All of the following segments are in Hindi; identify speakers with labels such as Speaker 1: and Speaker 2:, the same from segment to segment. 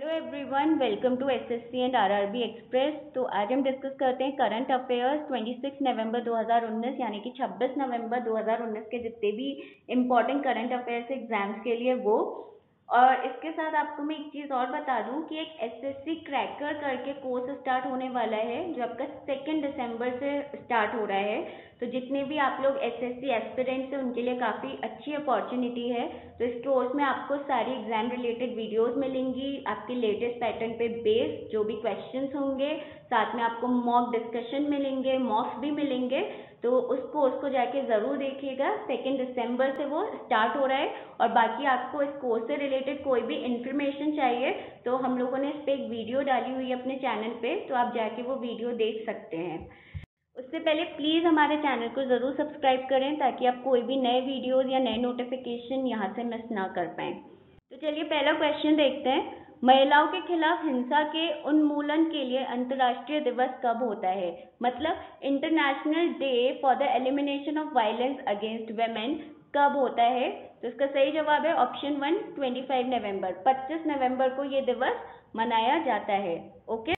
Speaker 1: Hello everyone, welcome to SSC and RRB express. तो आज हम डिस्कस करते हैं करंट अफेयर्स 26 नवंबर 2019 यानी कि 26 नवंबर 2019 के जितने भी इम्पोर्टेंट करंट अफेयर्स एग्जाम्स के लिए वो। और इसके साथ आपको मैं एक चीज़ और बता दूं कि एक एसएससी क्रैकर करके कोर्स स्टार्ट होने वाला है जो आपका 2 दिसंबर से स्टार्ट हो रहा है। तो जितने भी आप लोग एसएससी एस्पिरेंट्स हैं उनके लिए काफ़ी अच्छी अपॉर्चुनिटी है। तो इस कोर्स में आपको सारी एग्जाम रिलेटेड वीडियोस मिलेंगी, आपके लेटेस्ट पैटर्न पे बेस्ड जो भी क्वेश्चंस होंगे, साथ में आपको मॉक डिस्कशन मिलेंगे, मॉक्स भी मिलेंगे। तो उस कोर्स को जाके ज़रूर देखिएगा। 2 दिसंबर से वो स्टार्ट हो रहा है। और बाकी आपको इस कोर्स से रिलेटेड कोई भी इंफॉर्मेशन चाहिए तो हम लोगों ने इस पर एक वीडियो डाली हुई है अपने चैनल पे, तो आप जाके वो वीडियो देख सकते हैं। उससे पहले प्लीज़ हमारे चैनल को ज़रूर सब्सक्राइब करें ताकि आप कोई भी नए वीडियोज़ या नए नोटिफिकेशन यहाँ से मिस ना कर पाएँ। तो चलिए पहला क्वेश्चन देखते हैं। महिलाओं के खिलाफ हिंसा के उन्मूलन के लिए अंतर्राष्ट्रीय दिवस कब होता है? मतलब international day for the elimination of violence against women कब होता है? तो इसका सही जवाब है ऑप्शन 1, 25 नवंबर। 25 नवंबर को ये दिवस मनाया जाता है। ओके।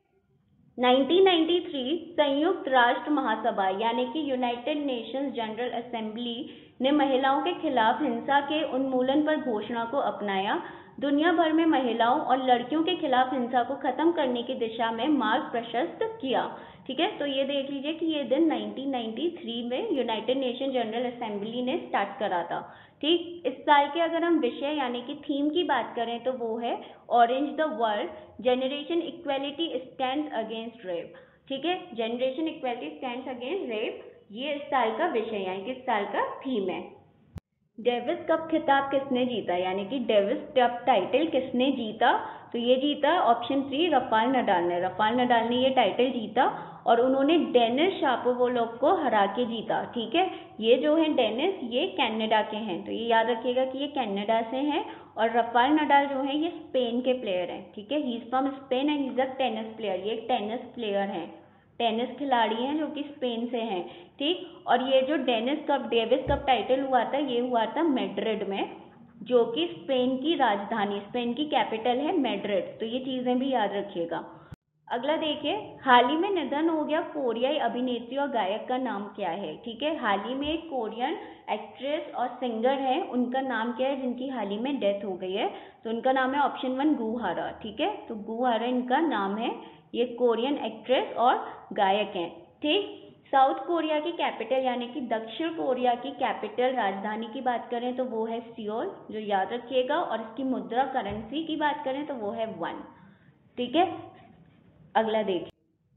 Speaker 1: 1993 संयुक्त राष्ट्र महासभा यानी कि यूनाइटेड नेशंस जनरल असेंबली ने महिलाओं के खिलाफ हिंसा के उन्मूलन पर घोषणा को अपनाया। दुनिया भर में महिलाओं और लड़कियों के खिलाफ हिंसा को खत्म करने की दिशा में मार्ग प्रशस्त किया। ठीक है, तो ये देख लीजिए कि ये दिन 1993 में यूनाइटेड नेशन जनरल असेंबली ने स्टार्ट करा था। ठीक, इस साल के अगर हम विषय यानी कि थीम की बात करें तो वो है orange the world, generation equality stands against rape. ठीक है, generation equality stands against rape, ये इस साल का विषय यानी कि इस साल का थीम है। डेविस कप खिताब किसने जीता यानी कि डेविस कप टाइटल किसने जीता? तो ये जीता ऑप्शन 3, रफाल नडाल ने। रफाल नडाल ने ये टाइटल जीता और उन्होंने डेनिस शापोवालोव को हरा के जीता। ठीक है, ये जो है डेनिस, ये कनाडा के हैं, तो ये याद रखिएगा कि ये कनाडा से हैं। और रफाल नडाल जो है ये स्पेन के प्लेयर हैं। ठीक है, he is from Spain and is a tennis player. ये एक टेनिस प्लेयर हैं, टेनिस खिलाड़ी हैं जो कि स्पेन से हैं। ठीक, और ये जो डेविस कप टाइटल हुआ था ये हुआ था मैड्रिड में, जो कि स्पेन की राजधानी, स्पेन की कैपिटल है मैड्रिड। तो ये चीज़ें भी याद रखिएगा। अगला देखिए, हाल ही में निधन हो गया कोरियाई अभिनेत्री और गायक का नाम क्या है? ठीक है, हाल ही में एक कोरियन एक्ट्रेस और सिंगर है, उनका नाम क्या है जिनकी हाल ही में डेथ हो गई है? तो उनका नाम है ऑप्शन 1, गू हरा। ठीक है, तो गू हरा इनका नाम है। ये कोरियन एक्ट्रेस और गायक हैं। ठीक, साउथ कोरिया की कैपिटल यानी कि दक्षिण कोरिया की कैपिटल राजधानी की बात करें तो वो है सियोल, जो याद रखिएगा। और इसकी मुद्रा करेंसी की बात करें तो वो है 1। ठीक है, अगला देखिए,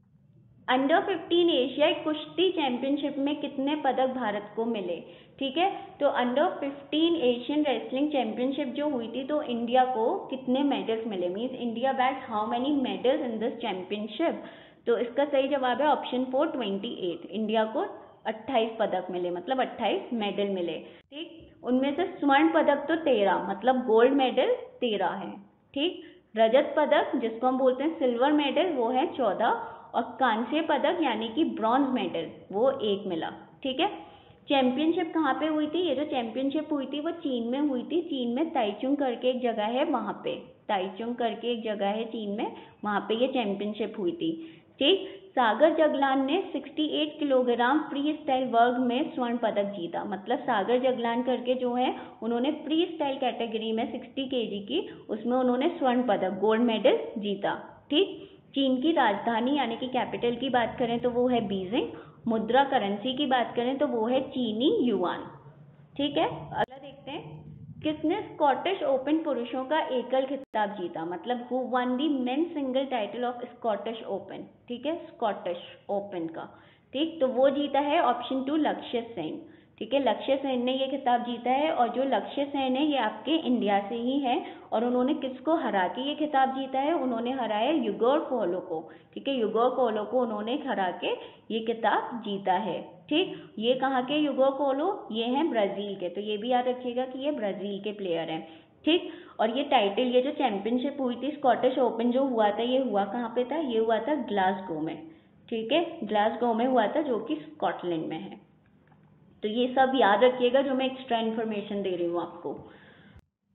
Speaker 1: अंडर 15 एशियाई कुश्ती चैंपियनशिप में कितने पदक भारत को मिले? ठीक है, तो अंडर 15 एशियन रेसलिंग चैंपियनशिप जो हुई थी तो इंडिया को कितने मेडल्स मिले? Means India bags how many medals in this championship? तो इसका सही जवाब है ऑप्शन 4, 28। इंडिया को 28 पदक मिले, मतलब 28 मेडल मिले। ठीक, उनमें से स्वर्ण पदक तो 13, मतलब गोल्ड मेडल 13 है। ठीक, रजत पदक जिसको हम बोलते हैं सिल्वर मेडल वो है 14, और कांस्य पदक यानी कि ब्रॉन्ज मेडल वो 1 मिला। ठीक है, चैंपियनशिप कहाँ पे हुई थी? ये जो चैंपियनशिप हुई थी वो चीन में हुई थी। चीन में ताइचुंग करके एक जगह है, वहाँ पे ताइचुंग करके एक जगह है चीन में, वहाँ पे ये चैंपियनशिप हुई थी। ठीक, सागर जगलान ने 68 किलोग्राम फ्री स्टाइल वर्ग में स्वर्ण पदक जीता। मतलब सागर जगलान करके जो है उन्होंने फ्री स्टाइल कैटेगरी में 60 kg की, उसमें उन्होंने स्वर्ण पदक, गोल्ड मेडल जीता। ठीक, चीन की राजधानी यानी कि कैपिटल की बात करें तो वो है बीजिंग। मुद्रा करेंसी की बात करें तो वो है चीनी युआन। ठीक है, अगला देखते हैं, किसने स्कॉटिश ओपन पुरुषों का एकल खिताब जीता? मतलब who won the men singles title of Scottish open? ठीक है, स्कॉटिश ओपन का। ठीक, तो वो जीता है ऑप्शन 2, लक्ष्य सेन। ठीक है, लक्ष्य सेन ने ये खिताब जीता है। और जो लक्ष्य सेन है ये आपके इंडिया से ही है। और उन्होंने किसको हरा के ये खिताब जीता है? उन्होंने हराया युगोर पोलो को। ठीक है, युगोर पोलो को उन्होंने हरा के ये खिताब जीता है। ठीक, ये कहाँ के युगोर पोलो? ये हैं ब्राज़ील के, तो ये भी याद रखिएगा कि ये ब्राज़ील के प्लेयर हैं। ठीक, और ये टाइटल, ये जो चैंपियनशिप हुई थी स्कॉटिश ओपन जो हुआ था, ये हुआ कहाँ पे था? ये हुआ था ग्लासगो में। ठीक है, ग्लासगो में हुआ था जो कि स्कॉटलैंड में है। तो ये सब याद रखिएगा जो मैं एक्स्ट्रा इन्फॉर्मेशन दे रही हूँ आपको।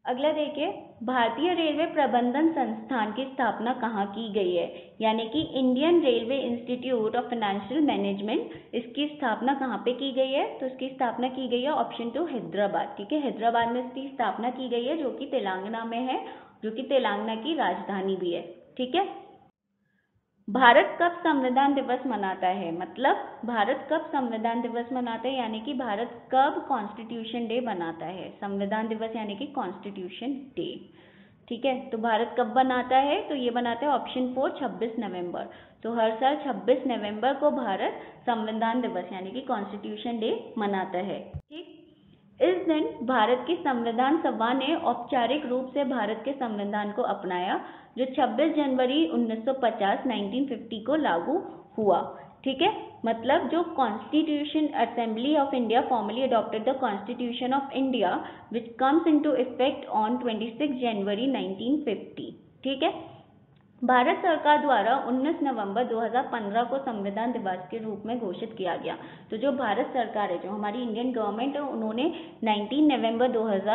Speaker 1: अगला देखिए, भारतीय रेलवे प्रबंधन संस्थान की स्थापना कहाँ की गई है, यानी कि Indian railway institute of financial management, इसकी स्थापना कहाँ पे की गई है? तो इसकी स्थापना की गई है ऑप्शन 2 हैदराबाद। ठीक है, हैदराबाद में इसकी स्थापना की गई है, जो कि तेलंगाना में है, जो कि तेलंगाना की राजधानी भी है। ठीक है, भारत कब संविधान दिवस मनाता है, मतलब भारत कब संविधान दिवस मनाता है, यानी कि भारत कब कॉन्स्टिट्यूशन डे मनाता है। संविधान दिवस यानी कि कॉन्स्टिट्यूशन डे। ठीक है, तो भारत कब बनाता है? तो ये बनाता है ऑप्शन 4 26 नवंबर। तो हर साल 26 नवंबर को भारत संविधान दिवस यानी कि कॉन्स्टिट्यूशन डे मनाता है। ठीक, इस दिन भारत की संविधान सभा ने औपचारिक रूप से भारत के संविधान को अपनाया, जो 26 जनवरी 1950 1950 को लागू हुआ। ठीक है, मतलब जो constitution assembly of India formally adopted the constitution of India which comes into effect on 26 January 1950। ठीक है, भारत सरकार द्वारा 19 नवंबर 2015 को संविधान दिवस के रूप में घोषित किया गया। तो जो भारत सरकार है, जो हमारी इंडियन गवर्नमेंट है, उन्होंने 19 नवंबर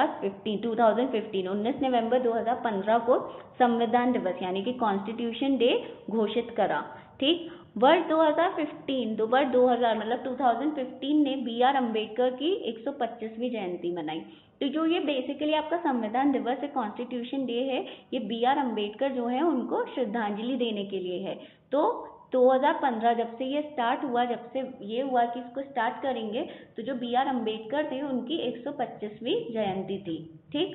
Speaker 1: 19 नवंबर 2015 को संविधान दिवस यानी कि कॉन्स्टिट्यूशन डे घोषित करा। ठीक, वर्ष 2000 मतलब 2015 ने बी.आर. अम्बेडकर की 125वीं जयंती मनाई। तो जो ये बेसिकली आपका संविधान दिवस है, कॉन्स्टिट्यूशन डे है, ये बी.आर. अम्बेडकर जो है उनको श्रद्धांजलि देने के लिए है। तो 2015 जब से ये स्टार्ट हुआ, जब से ये हुआ कि इसको स्टार्ट करेंगे, तो जो बी.आर. अम्बेडकर थे उनकी 125वीं जयंती थी। ठीक,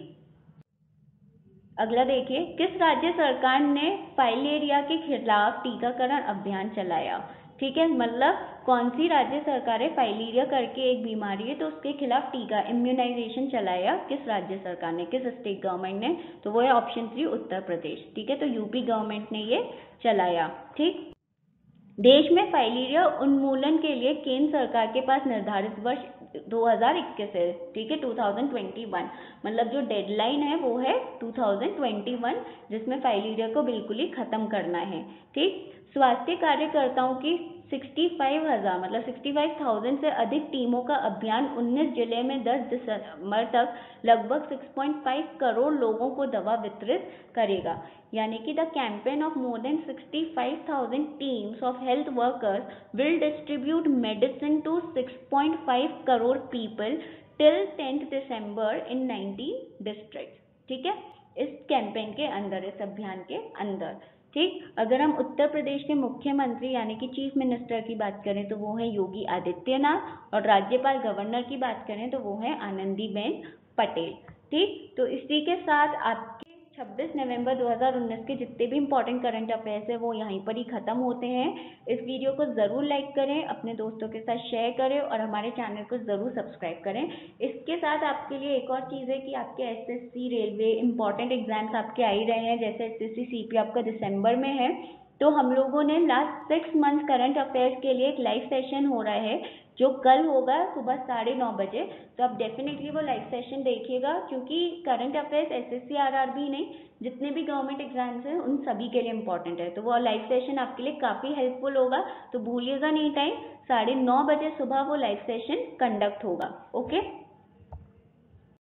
Speaker 1: अगला देखिए, किस राज्य सरकार ने फाइलेरिया के खिलाफ टीकाकरण अभियान चलाया। ठीक है, मतलब कौन सी राज्य सरकार है, फाइलेरिया करके एक बीमारी है, तो उसके खिलाफ टीका इम्यूनाइजेशन चलाया किस राज्य सरकार ने, किस स्टेट गवर्नमेंट ने? तो वो है ऑप्शन 3 उत्तर प्रदेश। ठीक है, तो यूपी गवर्नमेंट ने ये चलाया। ठीक, देश में फाइलेरिया उन्मूलन के लिए केंद्र सरकार के पास निर्धारित वर्ष 2021 है। ठीक है, 2021 मतलब जो डेडलाइन है वो है 2021, जिसमें फाइलेरिया को बिल्कुल ही खत्म करना है। ठीक, स्वास्थ्य कार्यकर्ताओं की 65,000 मतलब 65,000 से अधिक टीमों का अभियान 19 जिले में 10 दिसंबर तक लगभग 6.5 करोड़ लोगों को दवा वितरित करेगा। यानी कि the campaign of more than 65,000 teams of health workers will distribute medicine to 6.5 crore people till 10 December in 19 district. ठीक है, इस कैंपेन के अंदर, इस अभियान के अंदर। ठीक, अगर हम उत्तर प्रदेश के मुख्यमंत्री यानी कि चीफ मिनिस्टर की बात करें तो वो है योगी आदित्यनाथ, और राज्यपाल गवर्नर की बात करें तो वो है आनंदीबेन पटेल। ठीक, तो इसी के साथ आपके 26 नवंबर 2019 के जितने भी इंपॉर्टेंट करंट अफेयर्स है वो यहीं पर ही खत्म होते हैं। इस वीडियो को ज़रूर लाइक करें, अपने दोस्तों के साथ शेयर करें और हमारे चैनल को ज़रूर सब्सक्राइब करें। इसके साथ आपके लिए एक और चीज़ है कि आपके एसएससी, रेलवे इंपॉर्टेंट एग्जाम्स आपके आ ही रहे हैं, जैसे एसएससी सीपी आपका दिसंबर में है। तो हम लोगों ने लास्ट 6 मंथ्स करंट अफेयर्स के लिए एक लाइव सेशन हो रहा है, जो कल होगा सुबह 9:30 बजे। तो आप डेफिनेटली वो लाइव सेशन देखिएगा, क्योंकि करंट अफेयर्स एसएससी आरआरबी नहीं, जितने भी गवर्नमेंट एग्जाम्स हैं उन सभी के लिए इंपॉर्टेंट है। तो वो लाइव सेशन आपके लिए काफ़ी हेल्पफुल होगा, तो भूलिएगा नहीं टाइम, 9:30 बजे सुबह वो लाइव सेशन कंडक्ट होगा। ओके।